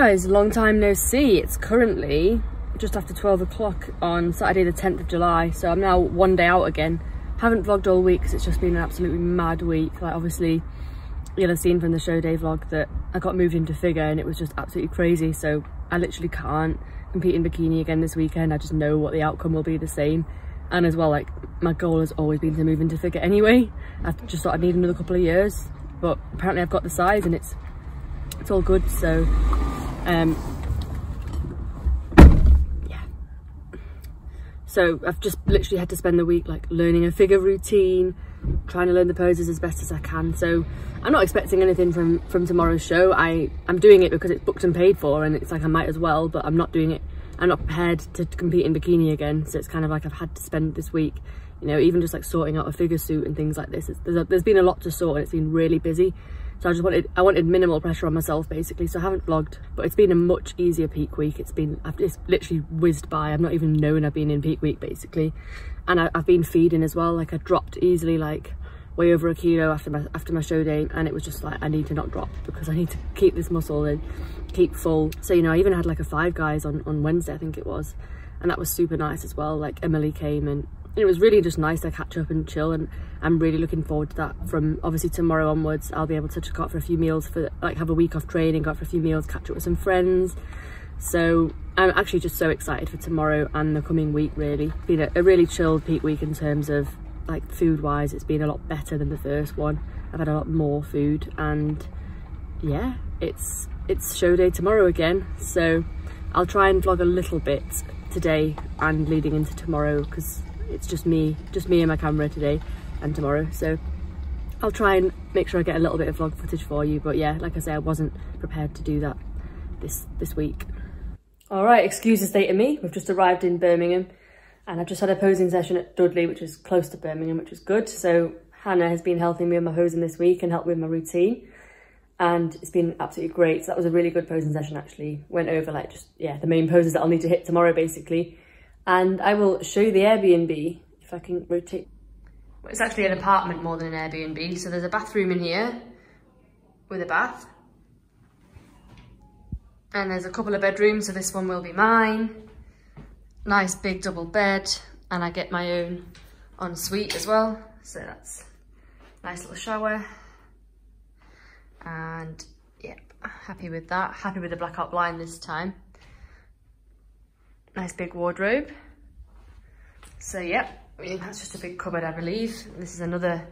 guys, long time no see. It's currently just after 12 o'clock on Saturday the 10th of July, so I'm now one day out again. Haven't vlogged all week because it's just been an absolutely mad week. Like, obviously you'll have seen from the show day vlog that I got moved into figure and it was just absolutely crazy, so I literally can't compete in bikini again this weekend. I just know what the outcome will be the same. And as well, like, my goal has always been to move into figure anyway. I just thought I'd need another couple of years, but apparently I've got the size and it's all good. So yeah, so I've just literally had to spend the week like learning a figure routine, trying to learn the poses as best as I can. So I'm not expecting anything from tomorrow's show. I'm doing it because it's booked and paid for, and it's like I might as well, but I'm not doing it. I'm not prepared to compete in bikini again, so it's kind of like I've had to spend this week, you know, even just like sorting out a figure suit and things like this. There's been a lot to sort and it's been really busy. So I wanted minimal pressure on myself basically, so I haven't vlogged, but it's been a much easier peak week. It's literally whizzed by. I've not even known I've been in peak week basically. And I've been feeding as well. Like, I dropped easily like way over a kilo after my show day, and it was just like, I need to not drop because I need to keep this muscle and keep full. So, you know, I even had like a Five Guys on Wednesday, I think it was, and that was super nice as well. Like, Emily came and it was really just nice to catch up and chill, and I'm really looking forward to that. From obviously tomorrow onwards, I'll be able to go out for a few meals, for like have a week off training, go out for a few meals, catch up with some friends. So I'm actually just so excited for tomorrow and the coming week. Really, it's been a really chilled peak week in terms of like food wise. It's been a lot better than the first one. I've had a lot more food, and yeah, it's show day tomorrow again. So I'll try and vlog a little bit today and leading into tomorrow, because it's just me and my camera today and tomorrow. So I'll try and make sure I get a little bit of vlog footage for you. But yeah, like I say, I wasn't prepared to do that this week. All right, excuse the state of me. We've just arrived in Birmingham and I've just had a posing session at Dudley, which is close to Birmingham, which is good. So Hannah has been helping me with my posing this week and helped with my routine, and it's been absolutely great. So that was a really good posing session actually. Went over like just, yeah, the main poses that I'll need to hit tomorrow basically. And I will show you the Airbnb if I can rotate. It's actually an apartment more than an Airbnb. So there's a bathroom in here with a bath. And there's a couple of bedrooms, so this one will be mine. Nice big double bed, and I get my own ensuite as well. So that's a nice little shower. And yep, happy with that. Happy with the blackout blind this time. Nice big wardrobe. So yep, that's just a big cupboard, I believe. This is another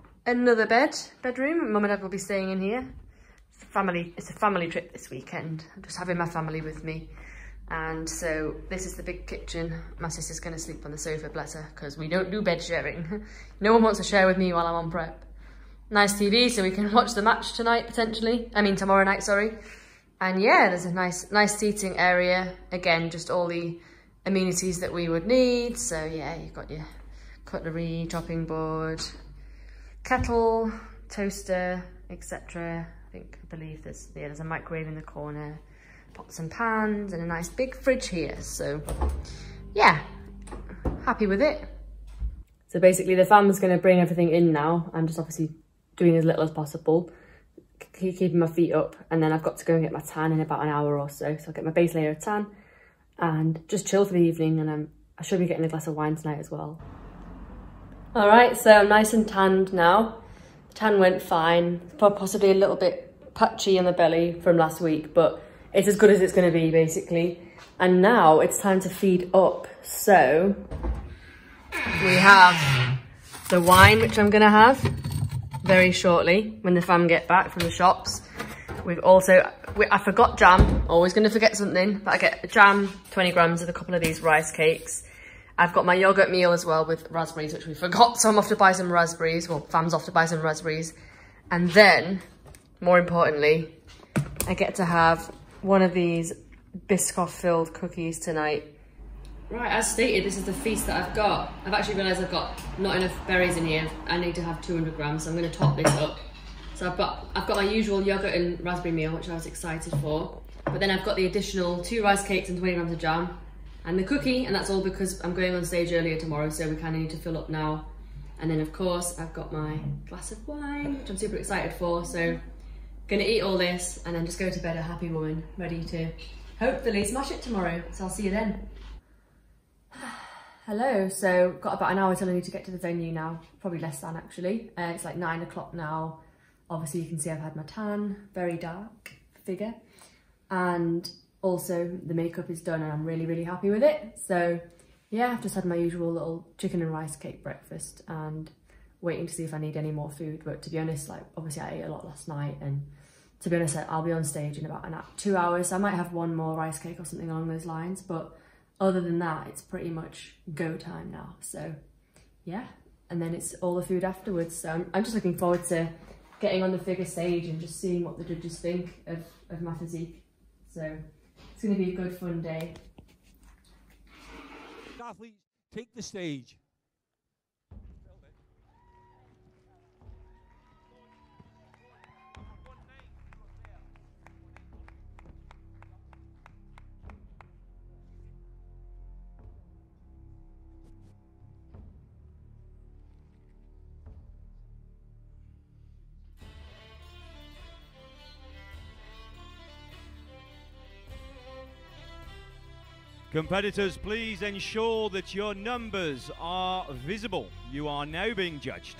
bedroom. Mum and Dad will be staying in here. It's a family trip this weekend. I'm just having my family with me. And so this is the big kitchen. My sister's gonna sleep on the sofa, bless her, because we don't do bed sharing. No one wants to share with me while I'm on prep. Nice TV, so we can watch the match tonight, potentially. I mean, tomorrow night, sorry. And yeah, there's a nice seating area. Again, just all the amenities that we would need. So yeah, you've got your cutlery, chopping board, kettle, toaster, etc. I believe there's a microwave in the corner, pots and pans, and a nice big fridge here. So yeah, happy with it. So basically the fam's gonna bring everything in now. I'm just obviously doing as little as possible, keeping my feet up, and then I've got to go and get my tan in about an hour or so. So I'll get my base layer of tan and just chill for the evening, and I should be getting a glass of wine tonight as well. All right, so I'm nice and tanned now. The tan went fine, possibly a little bit patchy on the belly from last week, but it's as good as it's going to be basically. And now it's time to feed up. So we have the wine, which I'm going to have very shortly when the fam get back from the shops. We've also, I forgot jam, always going to forget something, but I get jam, 20 grams of a couple of these rice cakes. I've got my yogurt meal as well with raspberries, which we forgot, so I'm off to buy some raspberries. Well, fam's off to buy some raspberries. And then, more importantly, I get to have one of these Biscoff-filled cookies tonight. Right, as stated, this is the feast that I've got. I've actually realised I've got not enough berries in here. I need to have 200 grams, so I'm going to top this up. So I've got my usual yogurt and raspberry meal, which I was excited for. But then I've got the additional 2 rice cakes and 20 grams of jam and the cookie, and that's all because I'm going on stage earlier tomorrow, so we kind of need to fill up now. And then of course I've got my glass of wine, which I'm super excited for. So Gonna eat all this and then just go to bed a happy woman, ready to hopefully smash it tomorrow. So I'll see you then. Hello, so got about an hour till I need to get to the venue now, probably less than actually. It's like 9 o'clock now. Obviously you can see I've had my tan, very dark figure. And also the makeup is done and I'm really, really happy with it. So yeah, I've just had my usual little chicken and rice cake breakfast and waiting to see if I need any more food. But to be honest, like obviously I ate a lot last night, and to be honest, I'll be on stage in about 2 hours. So I might have one more rice cake or something along those lines, but other than that, it's pretty much go time now. So yeah, and then it's all the food afterwards. So I'm just looking forward to getting on the figure stage and just seeing what the judges think of my physique. So it's going to be a good fun day. Athletes, take the stage. Competitors, please ensure that your numbers are visible. You are now being judged.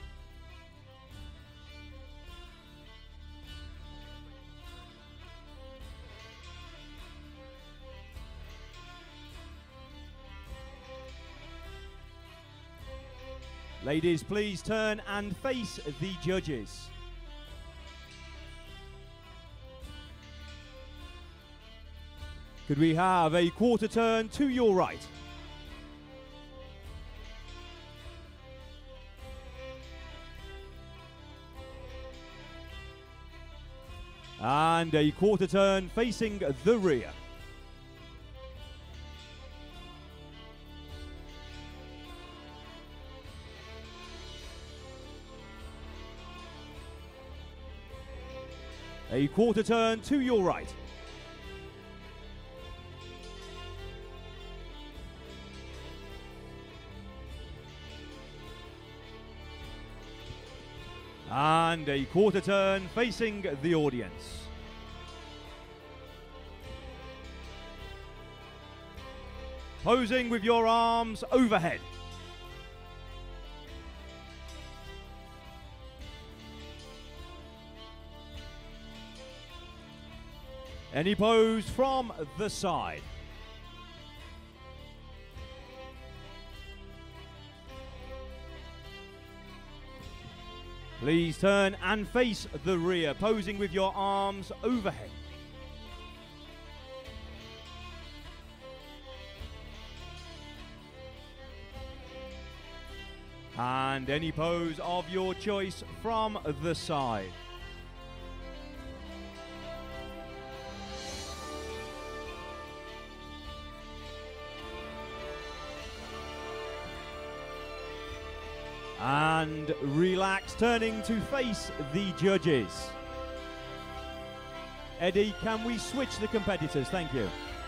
Ladies, please turn and face the judges. Could we have a quarter turn to your right? And a quarter turn facing the rear. A quarter turn to your right. And a quarter turn facing the audience. Posing with your arms overhead. Any pose from the side. Please turn and face the rear, posing with your arms overhead. And any pose of your choice from the side. And relax, turning to face the judges. Eddie, can we switch the competitors? Thank you.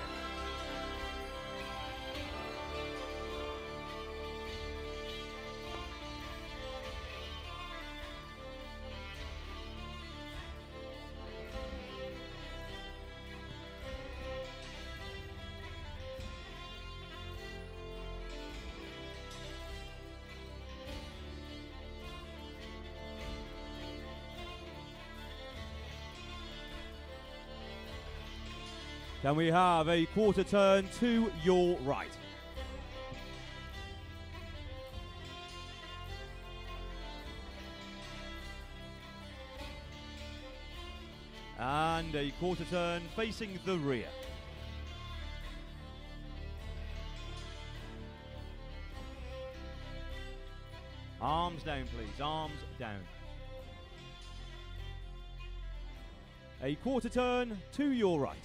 Can we have a quarter turn to your right? And a quarter turn facing the rear. Arms down, please. Arms down. A quarter turn to your right.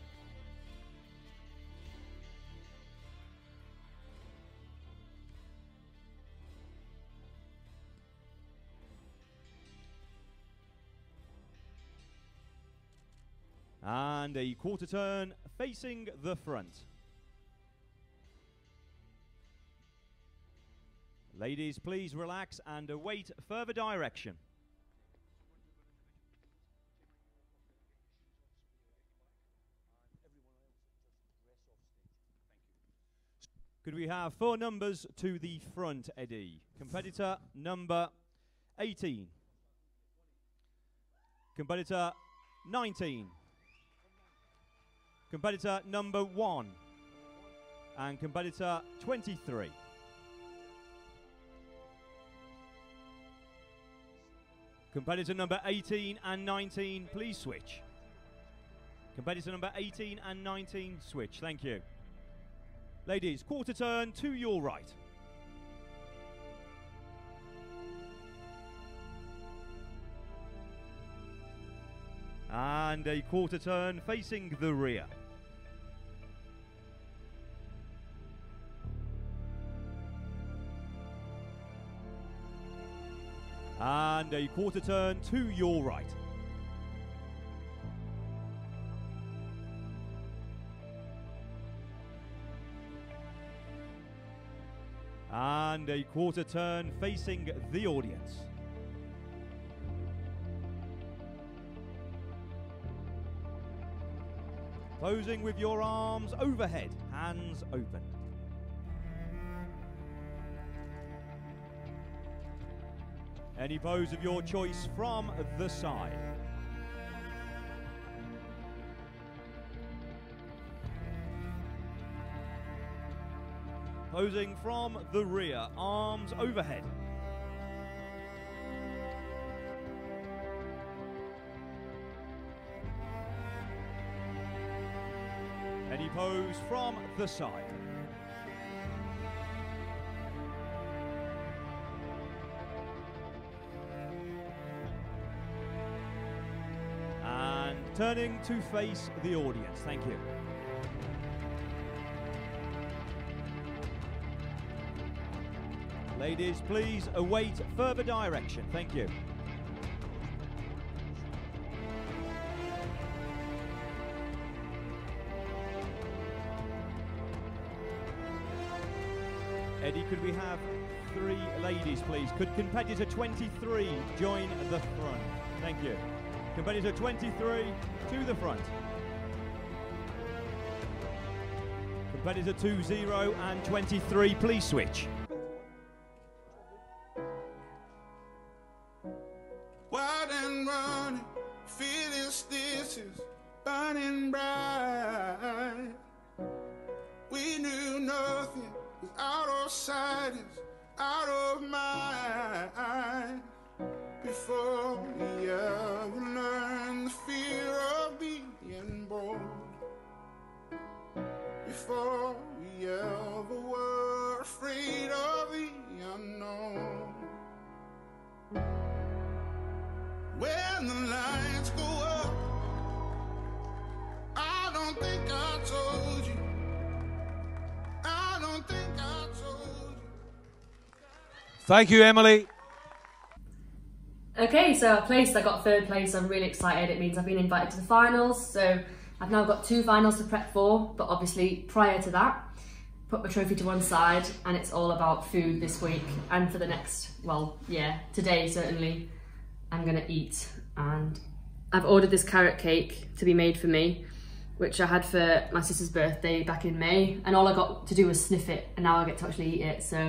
And a quarter turn facing the front. Ladies, please relax and await further direction. Could we have 4 numbers to the front, Eddie? Competitor number 18. Competitor 19. Competitor number 1. And competitor 23. Competitor number 18 and 19, please switch. Competitor number 18 and 19, switch. Thank you. Ladies, quarter turn to your right. And a quarter turn facing the rear. And a quarter turn to your right. And a quarter turn facing the audience. Posing with your arms overhead, hands open. Any pose of your choice from the side. Posing from the rear, arms overhead. Any pose from the side. And turning to face the audience. Thank you. Ladies, please await further direction. Thank you. Eddie, could we have 3 ladies, please? Could competitor 23 join the front? Thank you. Competitor 23 to the front. Competitor 20 and 23, please switch. Wild and running, feeling stitches, burning bright. We knew nothing was out of sight, out of mind. Before we ever learned the fear of being bold. Before we ever were afraid of the unknown. When the lights go up, I don't think I told you. I don't think I told you. Thank you, Emily. Okay, so I got 3rd place. I'm really excited. It means I've been invited to the finals. So I've now got 2 finals to prep for, but obviously prior to that, put my trophy to one side, and it's all about food this week and for the next, well, yeah, today certainly. I'm gonna eat, and I've ordered this carrot cake to be made for me, which I had for my sister's birthday back in May, and all I got to do was sniff it, and now I get to actually eat it. So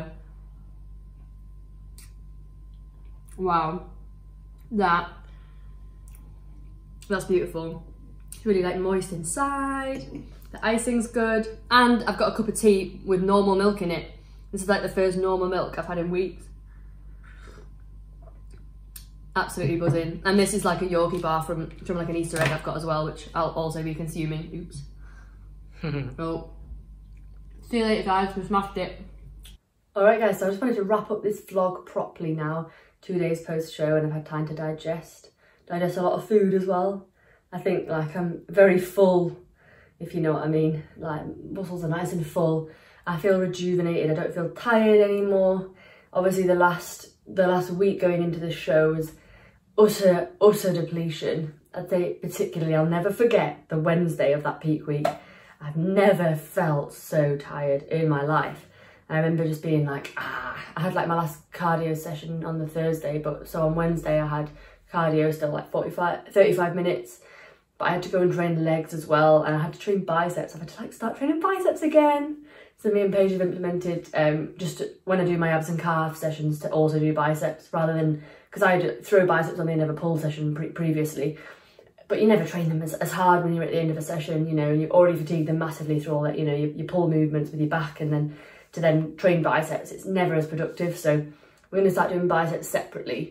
wow, that's beautiful. It's really like moist inside, the icing's good, and I've got a cup of tea with normal milk in it. This is like the first normal milk I've had in weeks. Absolutely buzzing. And this is like a Yorkie bar from like an Easter egg I've got as well, which I'll also be consuming. Oops. Oh. See you later, guys. We smashed it. Alright guys, so I just wanted to wrap up this vlog properly now. 2 days post-show, and I've had time to digest a lot of food as well. I think like I'm very full, if you know what I mean. Like muscles are nice and full. I feel rejuvenated. I don't feel tired anymore. Obviously the last week going into the show was utter depletion. I'd say particularly, I'll never forget the Wednesday of that peak week. I've never felt so tired in my life. I remember just being like, I had like my last cardio session on the Thursday, but so on Wednesday I had cardio still like 35 minutes, but I had to go and train legs as well, and I had to train biceps. I had to like start training biceps again. So me and Paige have implemented just when I do my abs and calf sessions to also do biceps, rather than, because I throw biceps on the end of a pull session previously, but you never train them as hard when you're at the end of a session, you know, and you've already fatigued them massively through all that, you know, your pull movements with your back, and then to then train biceps, it's never as productive. So we're going to start doing biceps separately.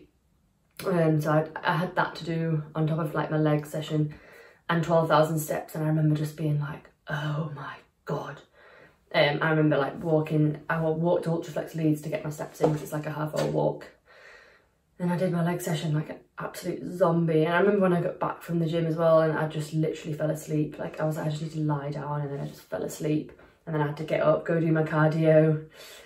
So I had that to do on top of like my leg session and 12,000 steps, and I remember just being like, oh my God. I remember like I walked to Ultraflex Leeds to get my steps in, because it's like a half-hour walk. And I did my leg session like an absolute zombie. And I remember when I got back from the gym as well, and I just literally fell asleep. Like I was like, I just need to lie down, and then I just fell asleep. And then I had to get up, go do my cardio.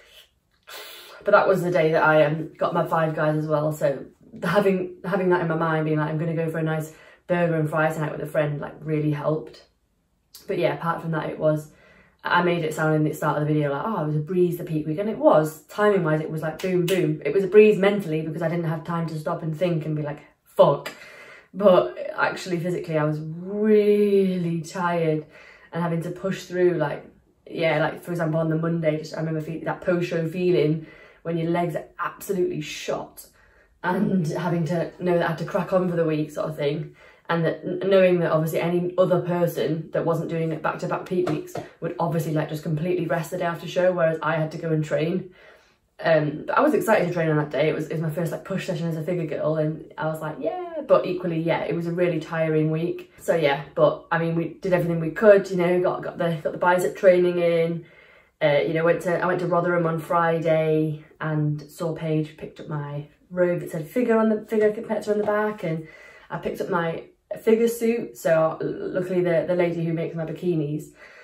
But that was the day that I got my 5 guys as well. So having that in my mind, being like, I'm going to go for a nice burger and fries tonight with a friend, like really helped. But yeah, apart from that, I made it sound in the start of the video like, oh, it was a breeze the peak week, and it was, timing wise, it was like boom boom. It was a breeze mentally because I didn't have time to stop and think and be like, fuck. But actually physically I was really tired and having to push through, like, yeah, like for example on the Monday, I remember that post-show feeling when your legs are absolutely shot, and having to know that I had to crack on for the week sort of thing. And that knowing that obviously any other person that wasn't doing it back-to-back peak weeks would obviously like just completely rest the day after show, whereas I had to go and train. But I was excited to train on that day. It was my first like push session as a figure girl, and I was like, yeah. But equally, yeah, it was a really tiring week. So yeah, but I mean, we did everything we could. You know, got the bicep training in. You know, I went to Rotherham on Friday and saw Paige, picked up my robe that said figure competitor on the back, and I picked up my figure suit. So luckily the lady who makes my bikinis,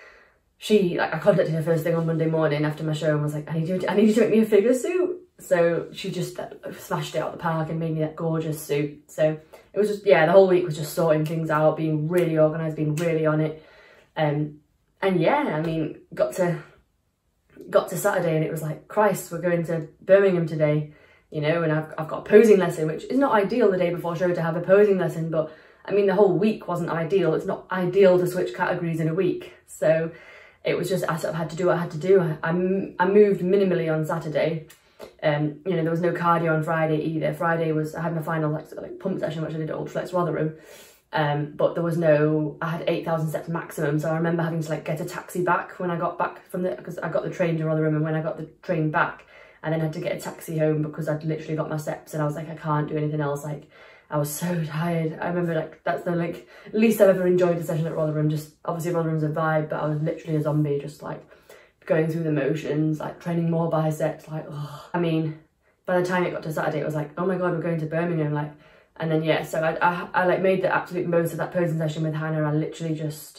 I contacted her first thing on Monday morning after my show and was like, I need you to make me a figure suit. So she just smashed it out the park and made me that gorgeous suit. So it was just, yeah, the whole week was just sorting things out, being really organised, being really on it. And yeah, I mean, got to Saturday and it was like, Christ, we're going to Birmingham today, you know, and I've got a posing lesson, which is not ideal the day before show to have a posing lesson, but I mean, the whole week wasn't ideal. It's not ideal to switch categories in a week. So it was just, I sort of had to do what I had to do. I moved minimally on Saturday. You know, there was no cardio on Friday either. Friday I had my final like pump session, which I did at Ultraflex Rotherham. But there was I had 8,000 steps maximum. So I remember having to like get a taxi back when I got back because I got the train to Rotherham, and when I got the train back, I then had to get a taxi home because I'd literally got my steps, and I was like, I can't do anything else. Like, I was so tired. I remember like that's the like least I've ever enjoyed the session at Rotherham. Just obviously Rotherham's a vibe, but I was literally a zombie, just like going through the motions, like training more biceps. Like, oh. I mean, by the time it got to Saturday, it was like, oh my God, we're going to Birmingham. Like, and then yeah, so I like made the absolute most of that posing session with Hannah. I literally just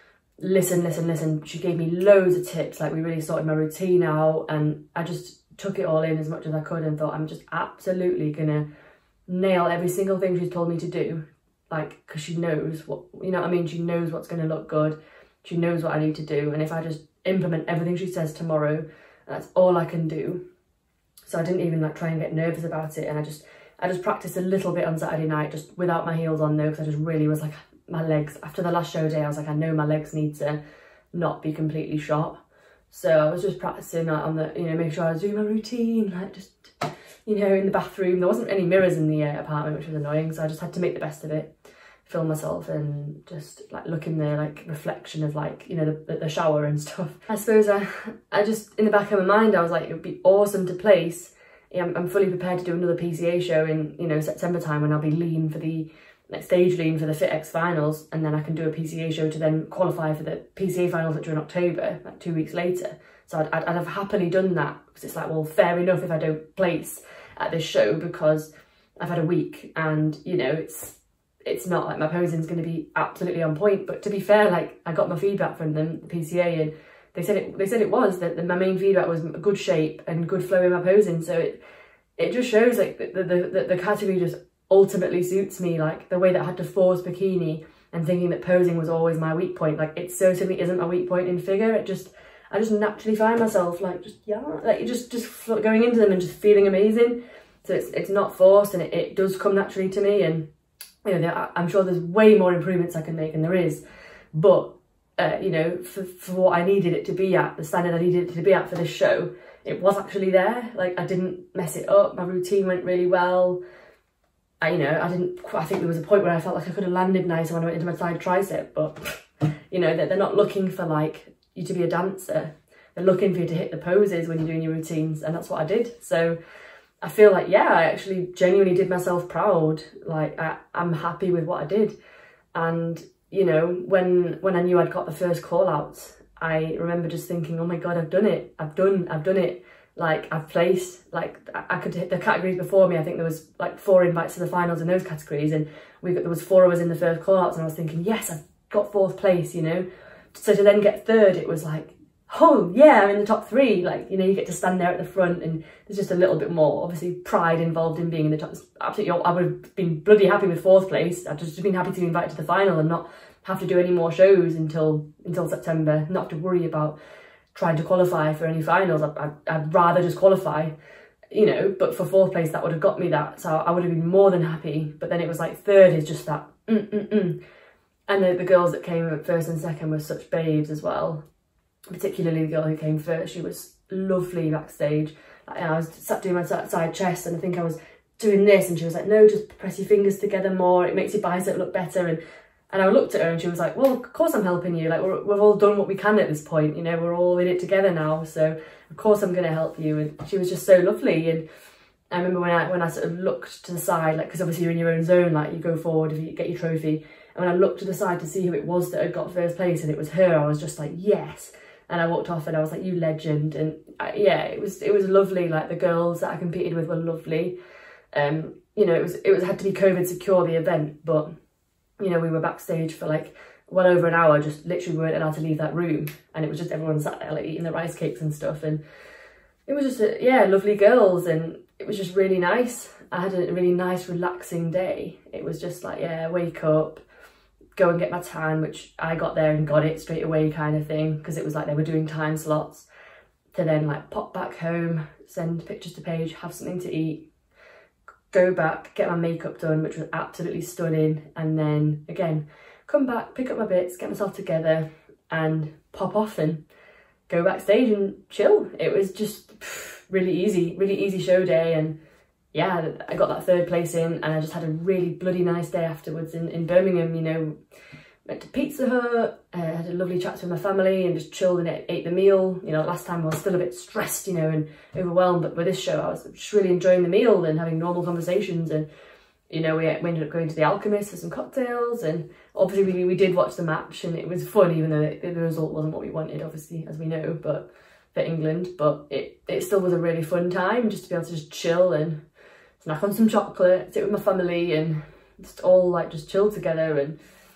listen. She gave me loads of tips. Like, we really sorted my routine out, and I just took it all in as much as I could and thought, I'm just absolutely gonna nail every single thing she's told me to do, like, because she knows what, you know what I mean, she knows what's going to look good, she knows what I need to do, and if I just implement everything she says tomorrow, that's all I can do. So I didn't even like try and get nervous about it, and I just practiced a little bit on Saturday night, just without my heels on though, because I just really was like, my legs, after the last show day, I was like, I know my legs need to not be completely shot. So I was just practicing on the, you know, make sure I was doing my routine, like just, you know, in the bathroom. There wasn't any mirrors in the apartment, which was annoying, so I just had to make the best of it, film myself and just like look in the like reflection of like, you know, the shower and stuff. I suppose I just, in the back of my mind, I was like, it would be awesome to place. I'm fully prepared to do another PCA show in, you know, September time, when I'll be lean for the like stage lean for the FitX finals, and then I can do a PCA show to then qualify for the PCA finals, which are in October, like 2 weeks later. So I'd have happily done that, because it's like, well, fair enough if I don't place at this show, because I've had a week, and you know, it's not like my posing's going to be absolutely on point. But to be fair, like, I got my feedback from them, the PCA, and they said it was that my main feedback was good shape and good flow in my posing. So it just shows like the category just ultimately suits me, like the way that I had to force bikini and thinking that posing was always my weak point. Like, it certainly isn't my weak point in figure. I just naturally find myself like, just, yeah, like just going into them and just feeling amazing. So it's not forced, and it does come naturally to me. And you know, I'm sure there's way more improvements I can make, and there is, but you know, for what I needed it to be at, the standard I needed it to be at for this show, it was actually there. Like, I didn't mess it up. My routine went really well. I think there was a point where I felt like I could have landed nicer when I went into my side tricep, but you know, they're not looking for like you to be a dancer. They're looking for you to hit the poses when you're doing your routines, and that's what I did. So I feel like, yeah, I actually genuinely did myself proud. Like, I'm happy with what I did. And, you know, when I knew I'd got the first call outs, I remember just thinking, oh my God, I've done it. I've done it. Like, I've placed, like, I could hit the categories before me. I think there was like 4 invites to the finals in those categories, and there was 4 of us in the first call outs, and I was thinking, yes, I've got 4th place, you know. So to then get 3rd, it was like, oh yeah, I'm in the top 3. Like, you know, you get to stand there at the front, and there's just a little bit more, obviously, pride involved in being in the top. Absolutely, I would have been bloody happy with 4th place. I've just been happy to be invited to the final and not have to do any more shows until September, not have to worry about trying to qualify for any finals. I'd rather just qualify, you know, but for 4th place, that would have got me that. So I would have been more than happy. But then it was like 3rd is just that, And the girls that came at 1st and 2nd were such babes as well. Particularly the girl who came 1st, she was lovely backstage. I was sat doing my side chest, and I think I was doing this, and she was like, no, just press your fingers together more, it makes your bicep look better. And I looked at her, and she was like, well, of course I'm helping you. Like, we've all done what we can at this point, you know, we're all in it together now, so of course I'm going to help you. And she was just so lovely. And I remember when I sort of looked to the side, like, because obviously you're in your own zone, like, you go forward if you get your trophy. And when I looked to the side to see who it was that had got 1st place, and it was her, I was just like, yes. And I walked off, and I was like, you legend. And yeah, it was lovely. Like, the girls that I competed with were lovely. You know, it had to be COVID secure, the event, but you know, we were backstage for like well over an hour, just literally weren't allowed to leave that room, and it was just everyone sat there like eating the rice cakes and stuff, and it was just lovely girls, and it was just really nice. I had a really nice relaxing day. It was just like, yeah, wake up, go and get my tan, which I got there and got it straight away kind of thing, because it was like they were doing time slots, to then like pop back home, send pictures to Paige, have something to eat, go back, get my makeup done, which was absolutely stunning, and then again come back, pick up my bits, get myself together, and pop off and go backstage and chill. It was just really easy show day. And yeah, I got that 3rd place in, and I just had a really bloody nice day afterwards in Birmingham. You know, went to Pizza Hut, had a lovely chat with my family, and just chilled and ate the meal. You know, last time I was still a bit stressed, you know, and overwhelmed, but with this show I was just really enjoying the meal and having normal conversations. And you know, we ended up going to the Alchemist for some cocktails, and obviously we did watch the match, and it was fun, even though the result wasn't what we wanted, obviously, as we know, but for England. But it still was a really fun time, just to be able to just chill and snack on some chocolate, sit with my family, and just all like just chill together. And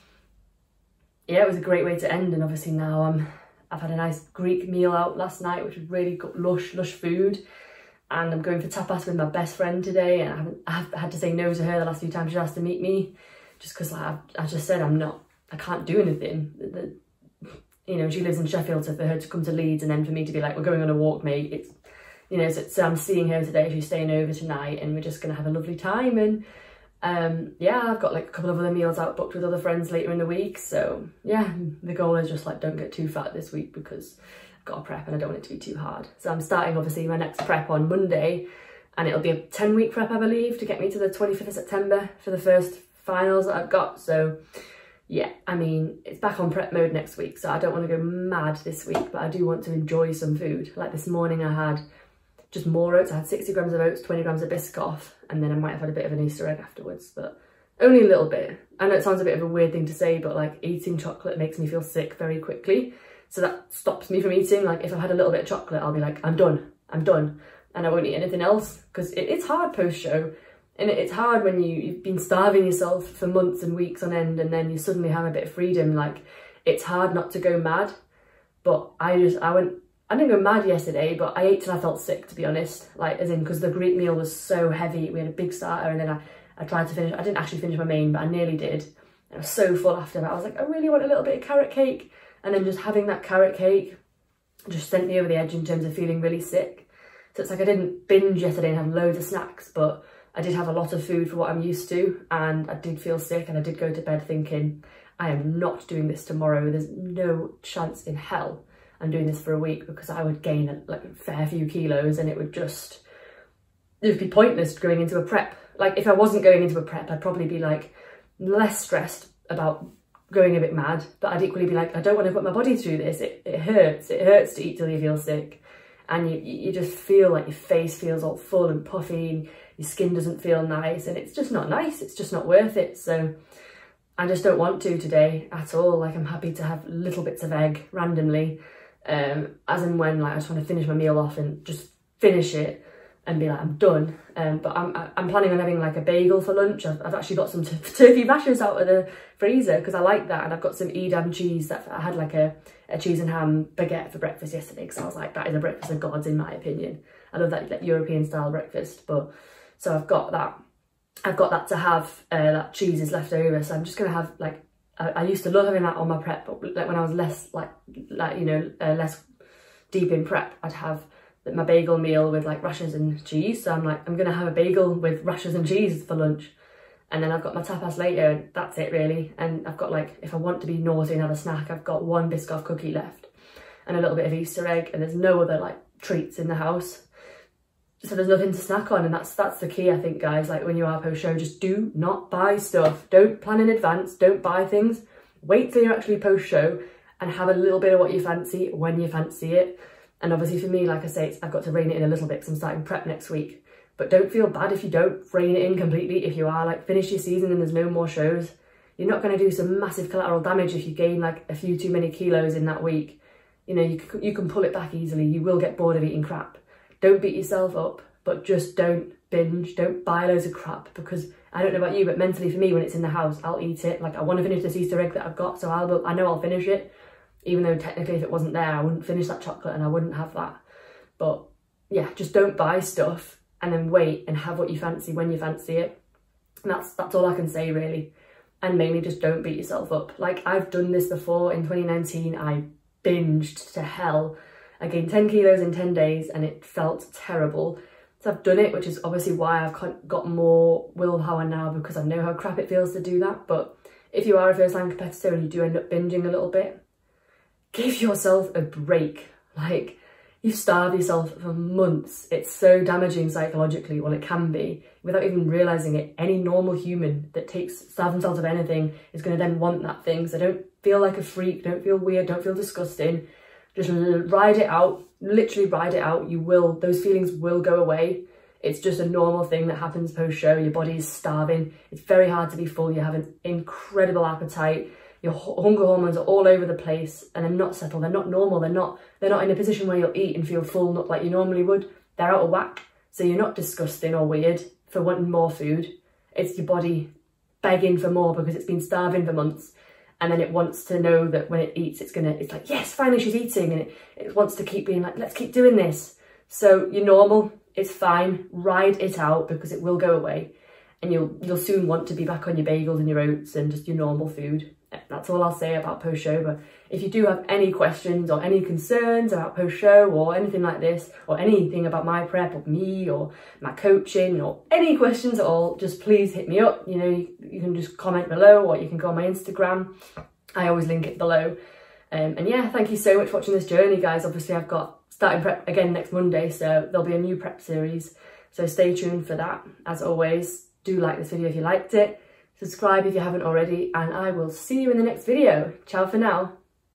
yeah, it was a great way to end. And obviously now I've had a nice Greek meal out last night, which was really good, lush food. And I'm going for tapas with my best friend today, and I've had to say no to her the last few times she asked to meet me, just because I just said I can't do anything. You know, she lives in Sheffield, so for her to come to Leeds and then for me to be like, we're going on a walk, mate, it's, you know, so I'm seeing her today, she's staying over tonight, and we're just going to have a lovely time. And yeah, I've got like a couple of other meals out booked with other friends later in the week, so yeah, the goal is just like, don't get too fat this week, because got a prep and I don't want it to be too hard. So I'm starting obviously my next prep on Monday, and it'll be a 10-week prep, I believe, to get me to the 25th of September for the first finals that I've got. So yeah, I mean, it's back on prep mode next week, so I don't want to go mad this week, but I do want to enjoy some food. Like this morning I had just more oats. I had 60 grams of oats, 20 grams of Biscoff, and then I might have had a bit of an Easter egg afterwards, but only a little bit. I know it sounds a bit of a weird thing to say, but like eating chocolate makes me feel sick very quickly. So that stops me from eating. Like if I've had a little bit of chocolate, I'll be like, I'm done. And I won't eat anything else, because it's hard post-show. And it's hard when you've been starving yourself for months and weeks on end, and then you suddenly have a bit of freedom. Like, it's hard not to go mad. But I didn't go mad yesterday, but I ate till I felt sick, to be honest. Like, as in, because the Greek meal was so heavy. We had a big starter, and then I tried to finish. I didn't actually finish my main, but I nearly did. I was so full after that. I was like, I really want a little bit of carrot cake. And then just having that carrot cake just sent me over the edge in terms of feeling really sick. So it's like I didn't binge yesterday and have loads of snacks, but I did have a lot of food for what I'm used to, and I did feel sick, and I did go to bed thinking I am not doing this tomorrow. There's no chance in hell I'm doing this for a week, because I would gain like a fair few kilos and it would be pointless going into a prep. Like if I wasn't going into a prep, I'd probably be like less stressed about going a bit mad, but I'd equally be like, I don't want to put my body through this. It hurts to eat till you feel sick. And you just feel like your face feels all full and puffy and your skin doesn't feel nice, and it's just not nice. It's just not worth it. So I just don't want to today at all. Like I'm happy to have little bits of egg randomly, as and when like I just want to finish my meal off and just finish it and be like, I'm done. But I'm planning on having like a bagel for lunch. I've actually got some turkey rashers out of the freezer because I like that, and I've got some Edam cheese that I had like a cheese and ham baguette for breakfast yesterday, because I was like, that is a breakfast of gods in my opinion. I love that European style breakfast. But so I've got that to have. That cheese is left over, so I'm just gonna have like, I used to love having that on my prep, but like when I was less less deep in prep, I'd have my bagel meal with like rashers and cheese. So I'm like, I'm gonna have a bagel with rashers and cheese for lunch, and then I've got my tapas later, and that's it really. And I've got like, if I want to be naughty and have a snack, I've got one Biscoff cookie left and a little bit of Easter egg, and there's no other like treats in the house, so there's nothing to snack on. And that's the key, I think, guys. Like when you are post show, just do not buy stuff. Don't plan in advance, don't buy things. Wait till you're actually post show and have a little bit of what you fancy when you fancy it. And obviously for me, like I say, I've got to rein it in a little bit because I'm starting prep next week. But don't feel bad if you don't rein it in completely. If you are like, finish your season and there's no more shows, you're not going to do some massive collateral damage if you gain like a few too many kilos in that week. You know, you can pull it back easily. You will get bored of eating crap. Don't beat yourself up, but just don't binge. Don't buy loads of crap, because I don't know about you, but mentally for me, when it's in the house, I'll eat it. Like I want to finish this Easter egg that I've got, so I know I'll finish it. Even though technically if it wasn't there, I wouldn't finish that chocolate and I wouldn't have that. But yeah, just don't buy stuff and then wait and have what you fancy when you fancy it. And that's all I can say really. And mainly just don't beat yourself up. Like I've done this before in 2019, I binged to hell. I gained 10 kilos in 10 days and it felt terrible. So I've done it, which is obviously why I've got more willpower now, because I know how crap it feels to do that. But if you are a first-time competitor and you do end up binging a little bit, give yourself a break. Like, you've starved yourself for months. It's so damaging psychologically, well it can be, without even realising it. Any normal human that starves themselves of anything is going to then want that thing. So don't feel like a freak, don't feel weird, don't feel disgusting. Just ride it out, literally ride it out. Those feelings will go away. It's just a normal thing that happens post-show. Your body is starving. It's very hard to be full. You have an incredible appetite. Your hunger hormones are all over the place and they're not settled. They're not normal. They're not in a position where you'll eat and feel full, not like you normally would. They're out of whack. So you're not disgusting or weird for wanting more food. It's your body begging for more because it's been starving for months. And then it wants to know that when it eats, it's like, yes, finally she's eating. And it wants to keep being like, let's keep doing this. So you're normal. It's fine. Ride it out because it will go away. And you'll soon want to be back on your bagels and your oats and just your normal food. That's all I'll say about post-show. But if you do have any questions or any concerns about post-show or anything like this, or anything about my prep or me or my coaching or any questions at all, just please hit me up. You know, you can just comment below or you can go on my Instagram. I always link it below. And yeah, thank you so much for watching this journey, guys. Obviously, I've got starting prep again next Monday, so there'll be a new prep series. So stay tuned for that. As always, do like this video if you liked it. Subscribe if you haven't already, and I will see you in the next video. Ciao for now.